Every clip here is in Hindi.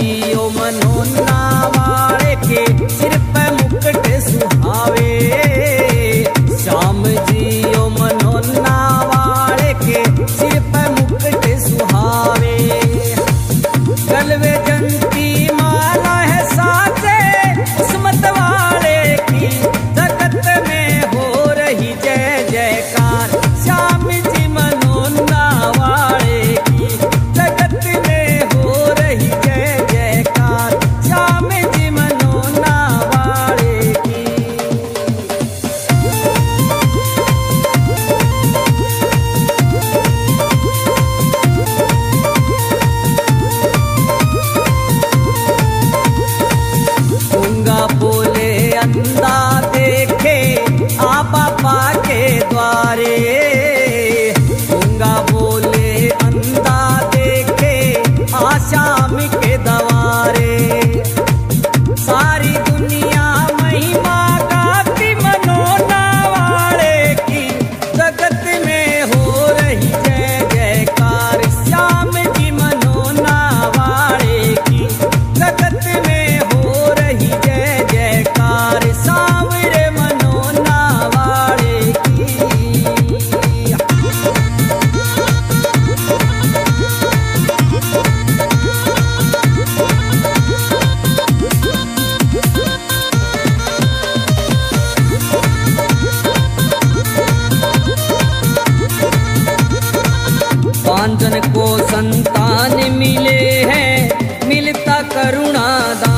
जियो मनोना वाले के सिर पे मुकुट सुहावे। श्याम जियो मनोना वाले के सिर पे मुकुट सुहावे। गलवे जंती माला है साजे किस्मत वाले की, जगत में हो रही जय जयकार। श्याम जी मनोना वाले की, जगत में हो रही जय जयकार। श्याम जी मनोना वाले की। गूंगा बोले अंधा देखे आ बाबा के द्वारे। गूंगा बोले अंधा देखे आ श्याम के द्वारे। सारी दुनिया महिमा गाती मनोना वाले की, जगत में हो रही जय जयकार। श्याम जी मनोना वाले की, जगत में हो रही जय जयकार। सांवरे मनोना वाले की। पांचन को संतान मिले हैं, मिलता करुणा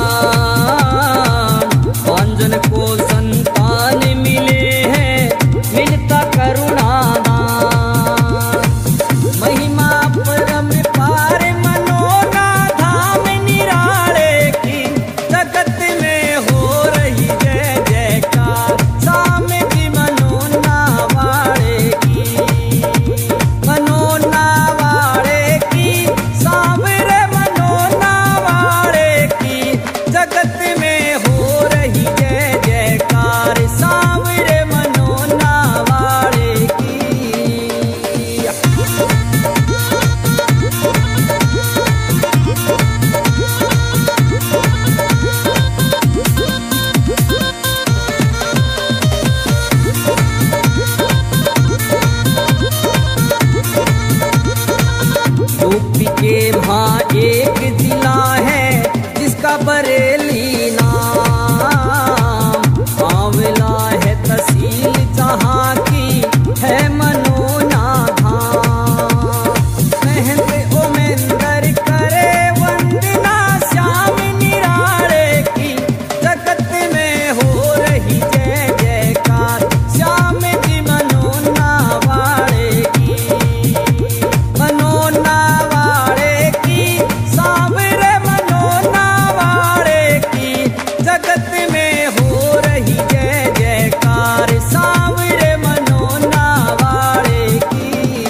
दान। पांचन को संतान मिले हैं, मिलता करुणा दान। महिमा परम पार मनोना धाम निराले की, जगत में हो रही जय जयकार। श्याम जी मनोना वाले की, मनोना वाले की, सांवरे मनोना वाले की, जगत में हो रही जय जयकार। सांवरे मनोना वाले की। यूपी के वहाँ एक जिला है जिसका बरेली नाम। आंवला है तहसील जहाँ की है मनोना धाम। महंत ओमेंदर करे वंदना श्याम निराले की, जगत में हो रही जय जयकार। श्याम जी मनोना वाले की, मनोना वाले की, सांवरे मनोना वाले की, जगत में हो रही जय जयकार। सांवरे मनोना वाले की।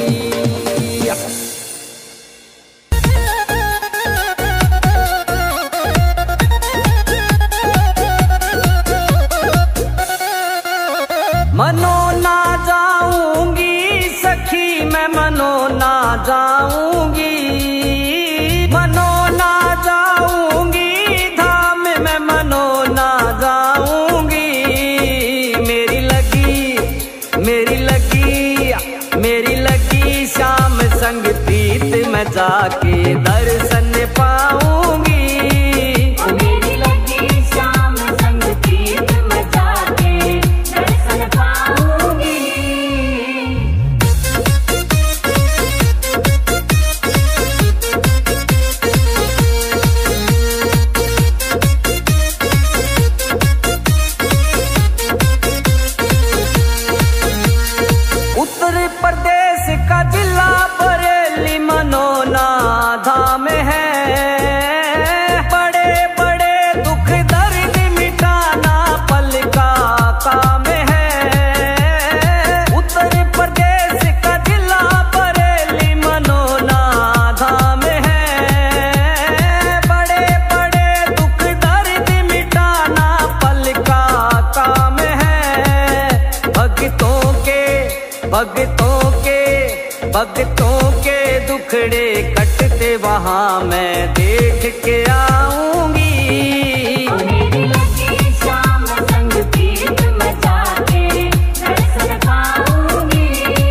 मनोना जाऊंगी सखी मैं मनोना जाऊंगी। मनोना जाऊंगी धाम में मनोना जाऊंगी। मेरी लगी मेरी लगी मेरी लगी श्याम संग प्रीत में जाके दर्शन पाऊंगी। मेरी लगी श्याम संग प्रीत में जाके दर्शन पाऊंगी। उत्तर प्रदेश का जिला बरेली मनोना धाम है। बड़े बड़े दुख दर्द मिटाना पल का काम है। उत्तर प्रदेश का जिला बरेली मनोना धाम है। बड़े बड़े दुख दर्द मिटाना पल का काम है। भक्तों के दुखड़े कटते वहाँ मैं देख के आऊंगी। मेरी लगी शाम संग प्रीत मचा के दर्शन पाऊंगी।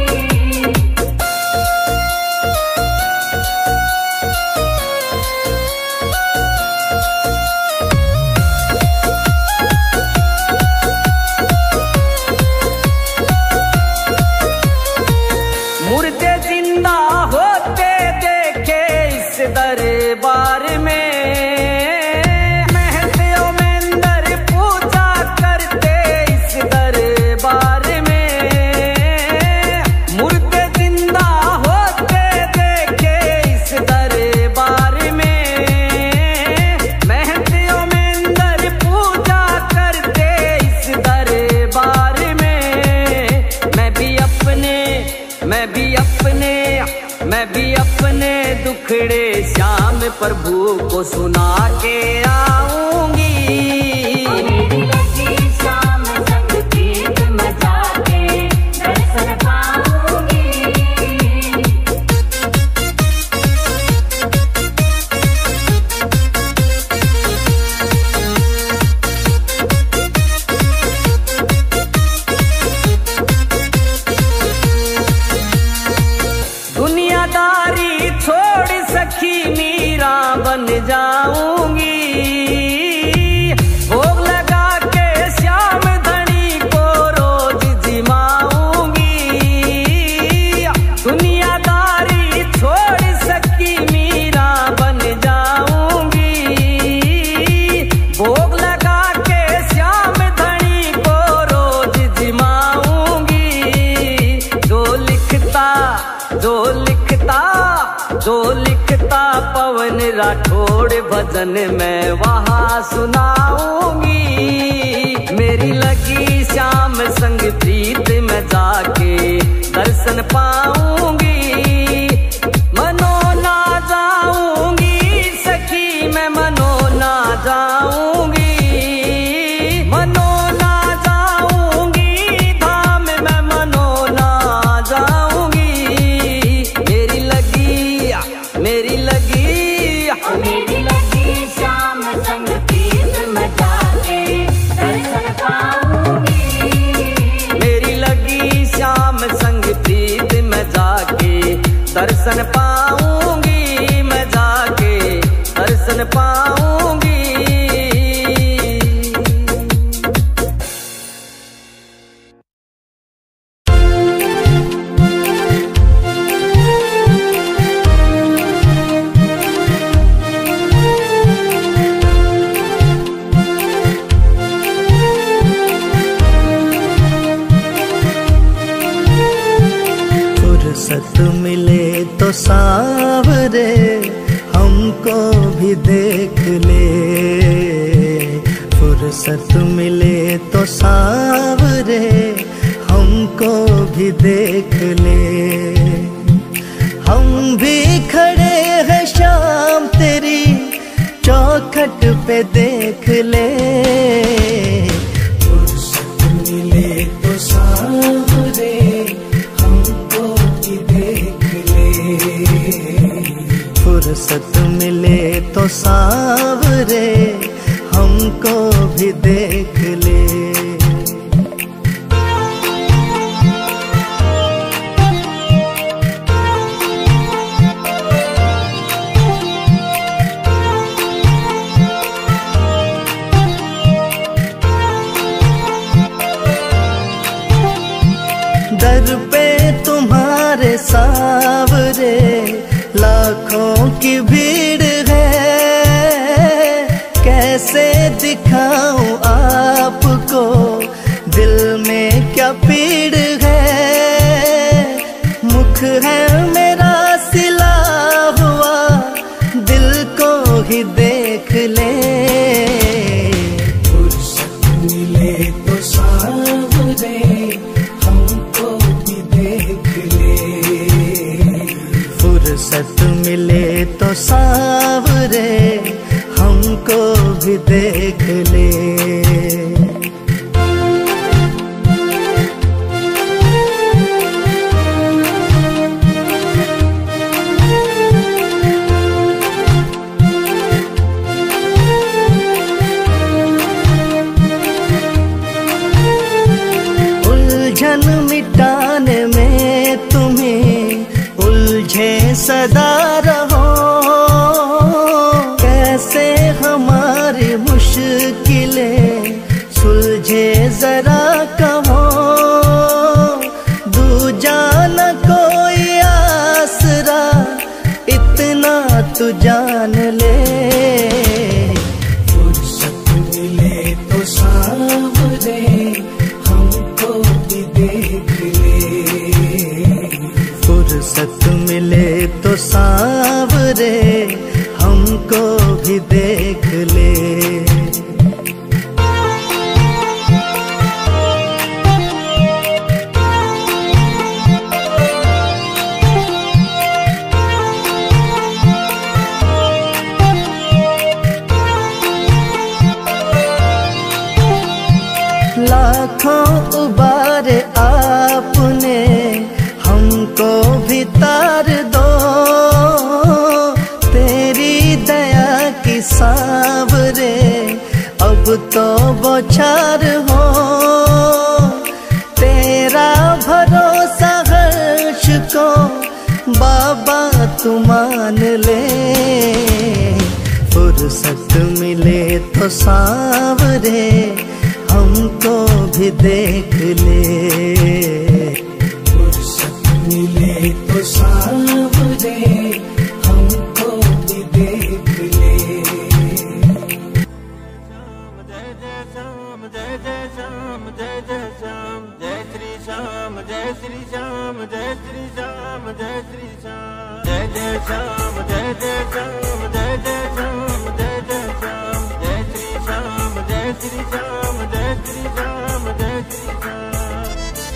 मुर्दे जिंदा होते देखे इस दरबार में, महंदियों में अंदर पूजा करते इस दरबार में। मुर्दे जिंदा होते देखे इस दरबार में, महंदियों में अंदर पूजा करते इस दरबार में। मैं भी अपने दुखड़े श्याम प्रभु को सुना के आऊंगी। मेरी लगी शाम संग प्रीत मचा के दर्शन पाऊंगी। दुनियादारी छोड़ सखी मीरा बन जाऊंगी। भोग लगा के श्याम धनी को रोज जिमाऊंगी। दुनियादारी छोड़ सखी मीरा बन जाऊंगी। भोग लगा के श्याम धनी को रोज जिमाऊंगी। जो लिखता पवन राठौड़ भजन में वहाँ सुनाऊंगी। मेरी लगी श्याम संग प्रीत में जाके दर्शन पाऊंगी। मनो ना जाऊंगी सखी मैं मनो ना जाऊंगी। मनो ना जाऊंगी धाम में मनो ना जाऊंगी। मेरी लगी शाम संग प्रीत मचा के दर्शन पाऊंगी। मेरी लगी श्याम संग प्रीत में जाके दर्शन पाऊंगी। मैं जाके दर्शन पाऊंगी। फुर्सत मिले तो सावरे हमको भी देख ले। फुर्सत मिले तो सावरे हमको भी देख ले। हम भी खड़े हैं शाम तेरी चौखट पे देख ले। फुर्सत मिले तो सावरे फुर्सत मिले तो सावरे हमको भी देख ले। दर पे तुम्हारे सावरे लाखों की भीड़ है। कैसे दिखाऊं आपको दिल में क्या पीड़ है। मुख है मेरा सिला हुआ दिल को ही देख ले। फुर्सत मिले तो सावरे हमको भी देख ले। फुर्सत मिले तो सावरे हमको भी देख ले। मिटाने में तुम्हें उलझे सदा रहो। कैसे हमारी मुश्किलें सुलझे जरा कहो। दूजा न कोई आसरा इतना तू जान ले। फुर्सत मिले तो सावरे हमको भी देख ले। फुर्सत मिले तो सावरे हमको भी देख ले। लाखों उबारे आपने हमको भी तार दो। तेरी दया की सावरे अब तो बौछार हो। तेरा भरोसा हर्ष को बाबा तू मान ले। फुर्सत मिले तो सावरे हमको भी देख ले। फुर्सत मिले तो सावरे हमको भी देख ले। जय जय श्याम जय जय श्याम जय जय श्याम जय श्री श्याम जय श्री श्याम जय श्री श्याम जय श्री श्याम जय जय श्याम जय जय श्याम जय जय श्याम जय जय श्याम जय श्री श्याम जय श्री श्याम जय श्री श्याम जय श्री श्याम।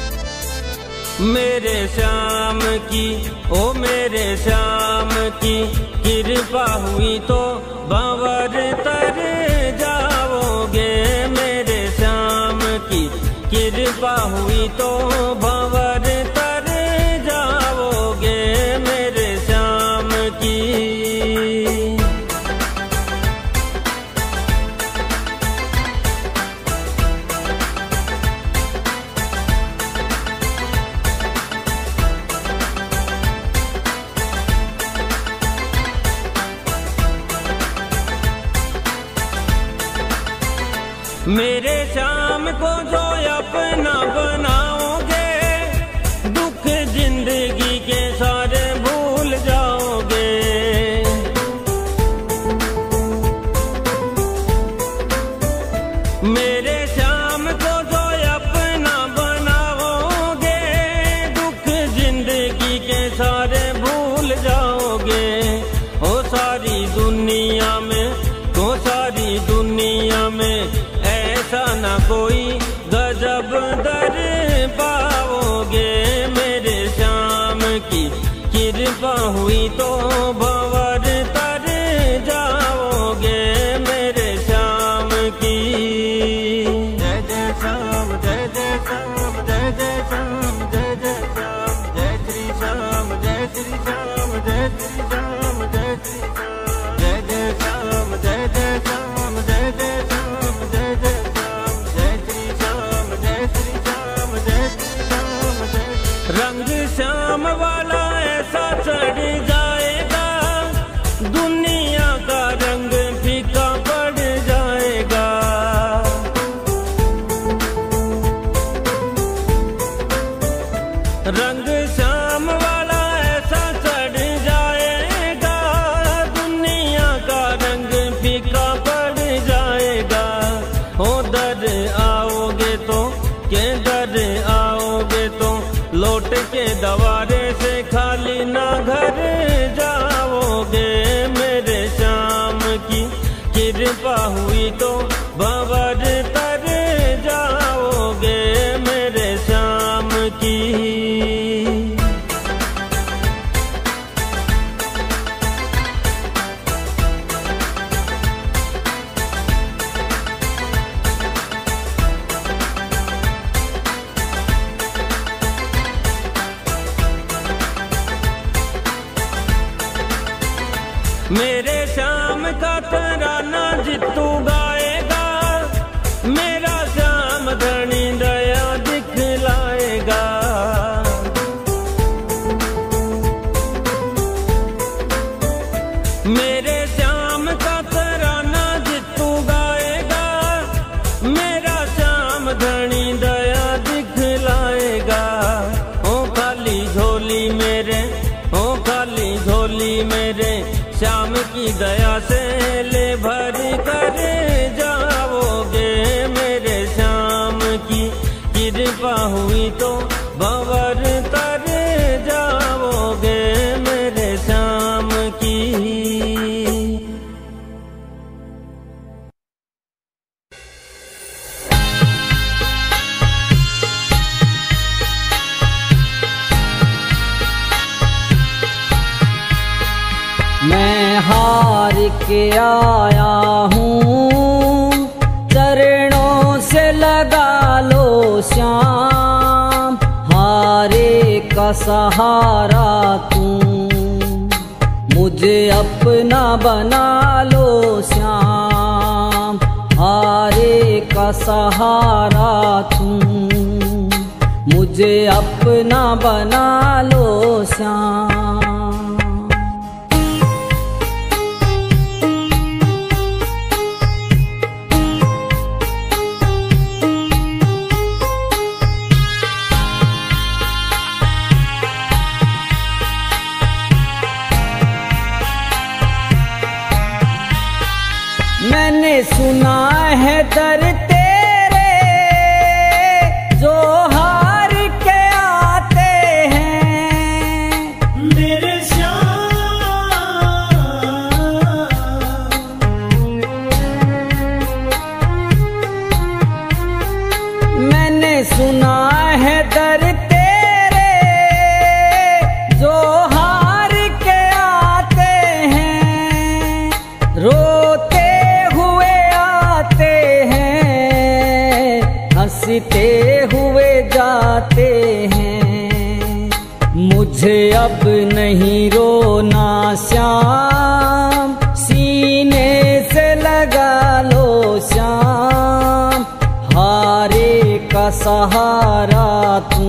मेरे श्याम की ओ मेरे श्याम की कृपा हुई तो भंवर तर जाओगे। मेरे श्याम की कृपा हुई तो भंवर तर जाओगे। मेरे श्याम की मेरे श्याम को जो अपना बनाओगे दुख जिंदगी के सारे भूल जाओगे। मेरे श्याम को जो अपना बनाओगे दुख जिंदगी के सारे भूल जाओगे। ओ सारी दुनिया में तो सारी दुनिया में ऐसा न कोई गजब दर पाओगे। मेरे श्याम की कृपा हुई तो भंवर तर जाओगे। मेरे श्याम की जय जय श्याम जय जय श्याम जय जय श्याम जय जय श्याम जय श्री श्याम जय श्री श्याम जय श्री श्याम जय श्री श्याम जय जय श्याम जय जय श्याम जय जय श्याम जय जय श्याम जय श्री श्याम जय श्री श्याम जय श्री श्याम जय। रंग श्याम वाला ऐसा चढ़ जाएगा दुनिया का रंग फीका पड़ जाएगा। रंग श्याम वाला ऐसा चढ़ जाएगा दुनिया का रंग फीका पड़ जाएगा। हो दर आओगे तो के दर आओगे तो लौट के दवारे से खाली ना घर जाओगे। मेरे श्याम की कृपा हुई तो भंवर तर जाओगे। मेरे श्याम की मेरे श्याम का तराना जितू गाएगा। के आया हूँ, चरणों से लगा लो श्याम, हारे का सहारा तू, मुझे अपना बना लो श्याम, हारे का सहारा तू, मुझे अपना बना लो श्याम। मैंने सुना है दर तेरे जो हार के आते हैं मेरे श्याम। मैंने सुना है दर तेरे जो हार के आते हैं, रोते हंसते हुए जाते हैं, मुझे अब नहीं रोना श्याम, सीने से लगा लो श्याम, हारे का सहारा तू,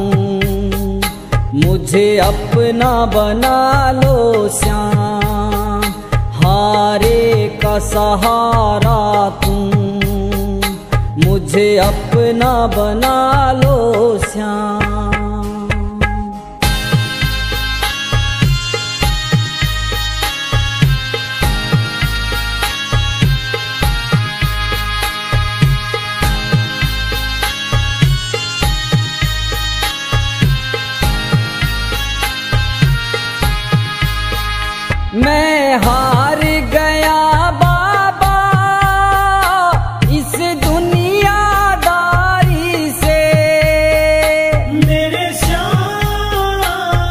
मुझे अपना बना लो श्याम, हारे का सहारा तू, मुझे अपना बना लो श्याम। मैं हार गया बाबा इस दुनियादारी से, मेरे श्याम।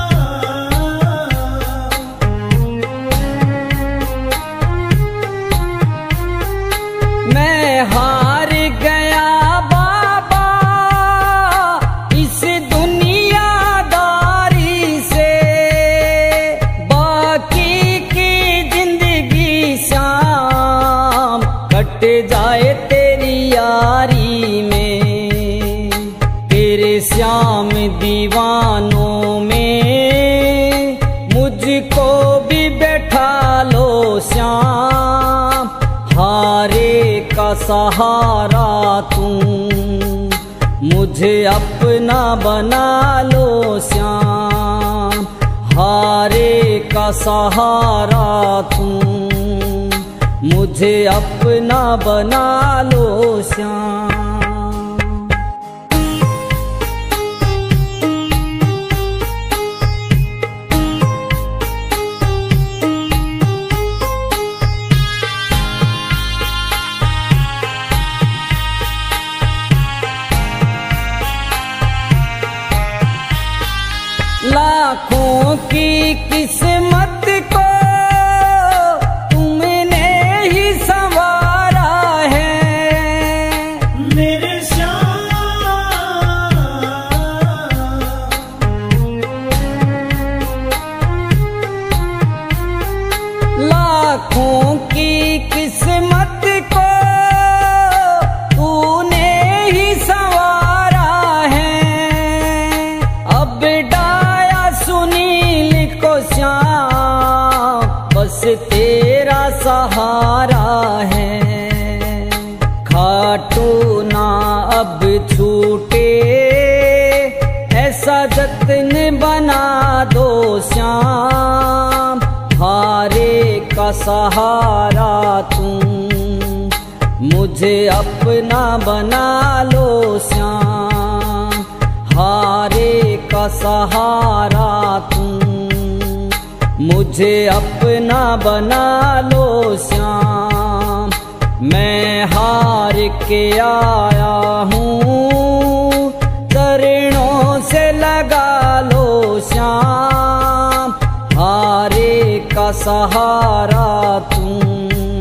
मैं हार गया बाबा इस दुनियादारी से, बाकी की जिंदगी श्याम कट जाए तेरी यारी में, तेरे श्याम दीवानों में मुझको भी बैठा लो श्याम, हारे का सहारा तू, मुझे अपना बना लो श्याम, हारे का सहारा तू, मुझे अपना बना लो श्याम। लाखों की किस्मत को तुमने ही संवारा है, मेरे श्याम। लाखों की किस्मत को तूने ही संवारा है, अब सुनील को श्याम बस तेरा सहारा है, खाटू ना अब छूटे ऐसा जतन बना दो श्याम, हारे का सहारा तू, मुझे अपना बना लो श्याम, हारे का सहारा तू, मुझे अपना बना लो श्याम। मैं हार के आया हूँ, चरणों से लगा लो श्याम, हारे का सहारा तू,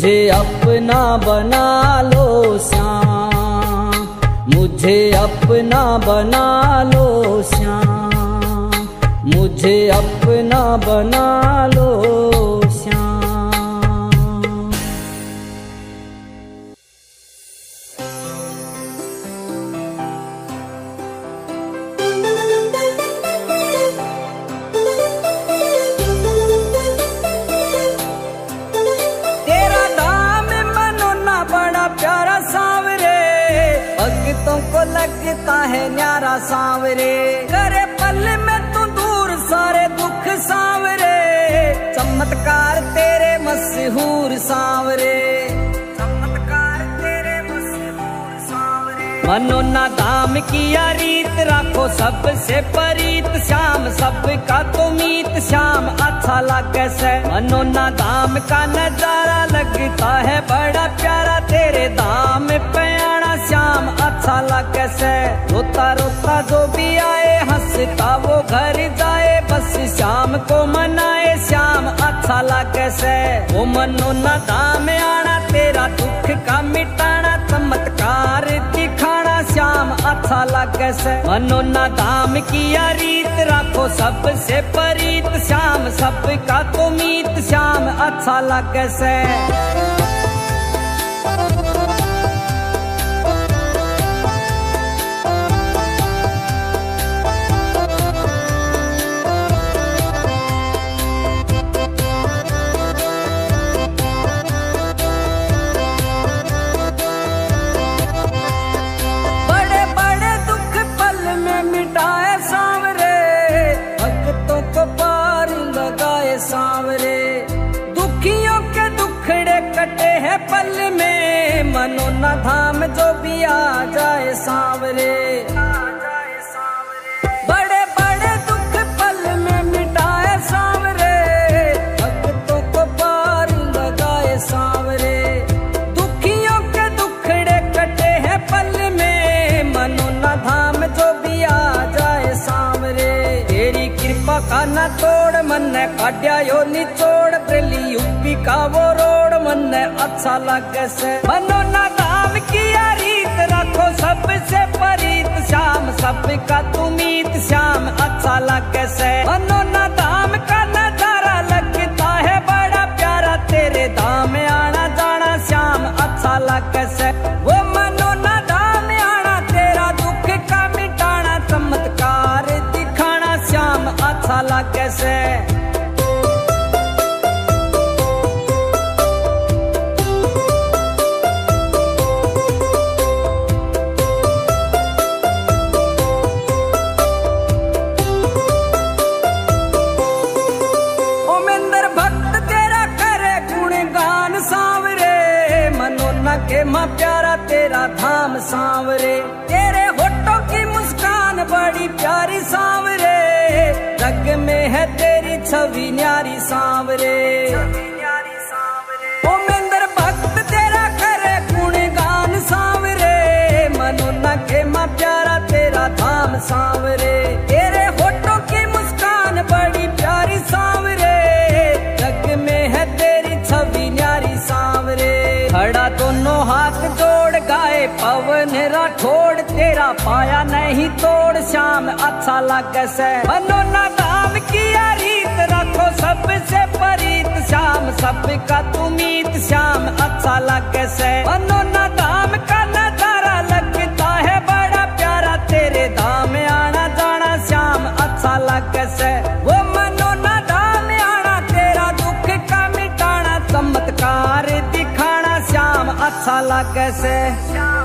मुझे अपना बना लो श्याम, मुझे अपना बना लो श्याम, मुझे अपना बना लो श्याम। तेरा दाम मनोना बड़ा प्यारा सांवरे, भक्तों को लगता है न्यारा सांवरे, करे पल में तू दूर सारे दुख सांवरे, चमत्कार तेरे मशहूर सांवरे, चमत्कार तेरे मशहूर सांवरे। मनोना धाम किया रीत राखो सबसे परीत श्याम, सबका तो मीत श्याम अच्छा लगे से। मनोना धाम का नजारा लगता है बड़ा प्यारा, तेरे धाम पे आना श्याम अच्छा लगे से। रोता रोता जो भी आए हंसता वो घर जाए, बस श्याम को मनाए श्याम अच्छा लगे से। वो मनोना धाम आना तेरा दुख का मिटाना, चमत्कार दिखाना श्याम अच्छा लगे से। मनोना धाम किया रीत राखो सबसे परीत श्याम, सबका तो मीत श्याम अच्छा लगे से। सांवरे दुखियों के दुखड़े कटे हैं पल में, मनोना धाम जो भी आ जाए सांवरे। बड़े बड़े दुख पल में मिटाए सांवरे, भक्तों को पार लगाए सांवरे। दुखियों के दुखड़े कटे हैं पल में, मनोना धाम जो भी आ जाए सांवरे। तेरी कृपा का न तोड़ मन ने काट्या यो निचोड़, दिल्ली यूपी का वो रोड मन ने अच्छा लगे से। मनोना धाम किया रीत रखो सबसे परीत श्याम, सबका तुमीत श्याम अच्छा लगे से। मनोना धाम का नजारा लगता है बड़ा प्यारा, तेरे धाम आना जाना श्याम अच्छा लगे से। वो मनोना धाम आना तेरा दुख का मिटाना, चमत्कार दिखाना श्याम अच्छा लगे से। के माँ प्यारा तेरा धाम सांवरे, तेरे होठों की मुस्कान बड़ी प्यारी सांवरे, रग में है तेरी छवि न्यारी सांवरे। ओ मेंदर भक्त तेरा करे गुणगान सांवरे, मनोना के माँ प्यारा तेरा धाम सांवरे, तेरे होठों की मुस्कान बड़ी प्यारी सांवरे, रग में है तेरी छवि न्यारी सांवरे। खड़ा दोनों हाथ जोड़ गाए पवन राठौड़, तेरा पाया नहीं तोड़ श्याम अच्छा लगे से। मनोना धाम किया रीत रखो सबसे परीत श्याम, सबका तुमीत श्याम अच्छा लगे से। मनोना धाम का नजारा लगता है बड़ा प्यारा, तेरे धाम आना जाना श्याम अच्छा लगे से। वो मनोना धाम आना तेरा दुख का मिटाना, चमत्कार दिखाना श्याम अच्छा लगे से।